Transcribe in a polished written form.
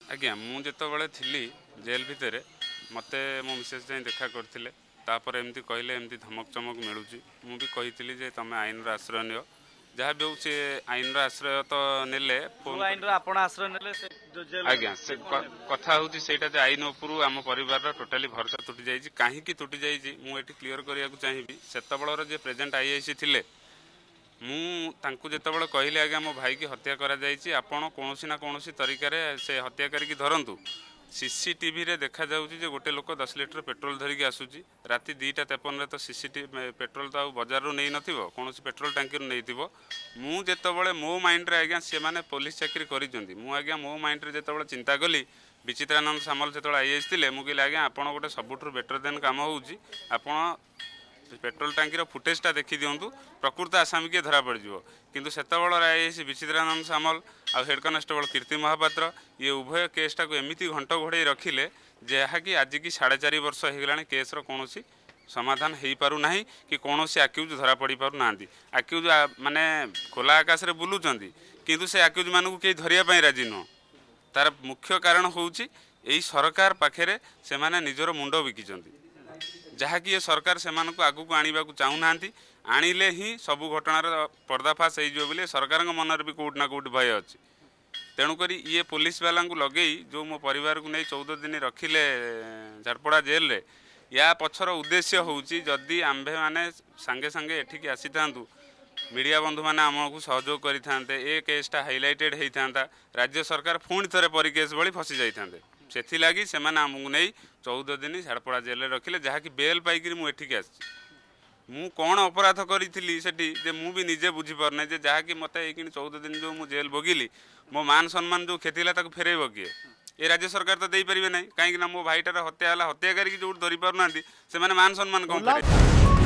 आज्ञा मु जितेबाला थी जेल भितर मत मो मिसेस जाए देखा करते तापर एमती कहले एमती धमक चमक मिलूँ मुझे कही जे तुम आईन आश्रय नि जहाँ भी हूँ सी आईन आश्रय तो नेले आज्ञा से कथा हूँ से आईन उपरू आम परिवार टोटाली भरोसा तुटी जाइए कहीं तुटी जाइए मुझे क्लीयर करने को चाहिए सेतबलर जे प्रेजेंट आईआईसी थिले मुझे जितेबाला कहले आज्ञा मो भाई की हत्या करा जाइए आपण कौन ना कौन तरीके से हत्याकारी की धरतु सीसीटीवी रे देखा जाउची जे गोटे लोक 10 लिटर पेट्रोल धरिकी आसुची राति 2:53 तो सीसीटीवी पेट्रोल तो बाजार रू नहीं नथिबो कौन पेट्रोल टांकी रू नहींथिबो मु जेतेबेले मो माइंड रे आज्ञा से माने पुलिस चाकरी करिजंती मु आज्ञा मो माइंड रे जेतेबेले चिंता कली विचित्रानंद सामल जेतेबेले आईएएस थिले मु कहले आज्ञा आपण गोटे सबुठुर बेटर देन काम होउची आपण पेट्रोल टांकी फुटेजटा देखी दिंतु प्रकृत आसामी किए धरा पड़ किंतु सेतबल आईएएस विचित्रानंद सामल आ हेड कनेस्टेबल कीर्ति महापात्र ये उभय केसटा को एमती घंट घोड़े रखिले जहाँकि आज की 4.5 वर्ष होगा केस्र कौन समाधान हो पार ना कि कौन आक्यूज धरा पड़ पार ना आक्यूज माने खोला आकाश में बुलूँ किंतु से आक्यूज मानू कहीं धरिया राजी नुह तार मुख्य कारण हूँ यही सरकार पाखे से माने निजर मुंड बिकिचंती जहाँकि ये सरकार से आगू को आने को चाहूना आणिले ही सबू घटनार पर्दाफाश हो सरकार मन भी कौट ना कौट भय अच्छी तेणुक ये पुलिस वाला लगे जो मो परिवार को नहीं 14 दिन रखिले झारपड़ा जेल रे या पछर उद्देश्य हूँ जदि आम्भे मैंने सांगे सांगे एठिकी आसी था मीडिया बंधु मैंने आमको सहयोग करते ए केसटा हाइलाइटेड होता राज्य सरकार पुणी थे परिकेस भली फसी जाते से लगी से आमको नहीं 14 दिन झारपड़ा जेल रखिले जहाँकि बेल पाइक मुझे मु कौन अपराध करी से मु भी निजे बुझीपारना जहाँकि मत 14 दिन जो मु जेल भोगिली मो मान सम्मान जो खेती फेरब किए ये राज्य सरकार तो दे पारे ना कहीं मो भाईटार हत्या हत्याकारी जो धरी पार ना से मान सम्मान कौन